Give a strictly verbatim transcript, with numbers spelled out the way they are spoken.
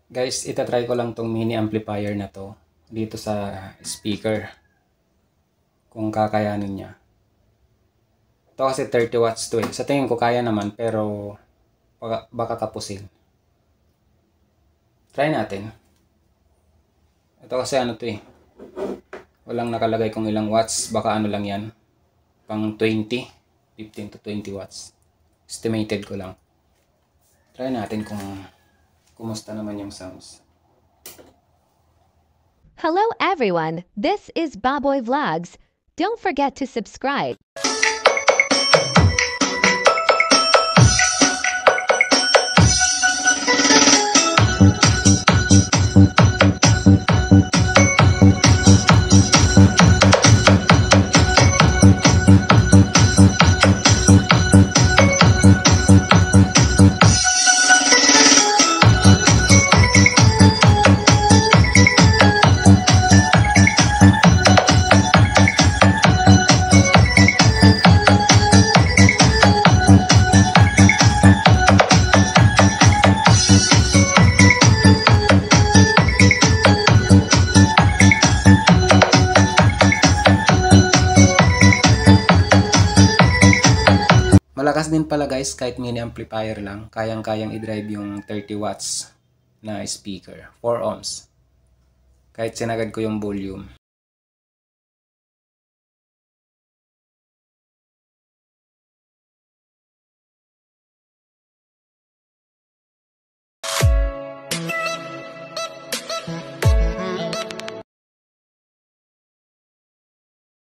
Guys, itatry ko lang tong mini amplifier na to dito sa speaker. Kung kakayanin niya. Ito kasi thirty watts to eh. Sa tingin ko kaya naman pero baka, baka kapusin. Try natin. Ito kasi ano to eh. Walang nakalagay kung ilang watts. Baka ano lang yan. Pang twenty. fifteen to twenty watts. Estimated ko lang. Try natin kung kumusta naman yung sounds. Hello everyone, this is Baboy Vlogs. Don't forget to subscribe. Malakas din pala guys, kahit mini amplifier lang, kayang-kayang i-drive yung thirty watts na speaker, four ohms. Kahit sinagad ko yung volume.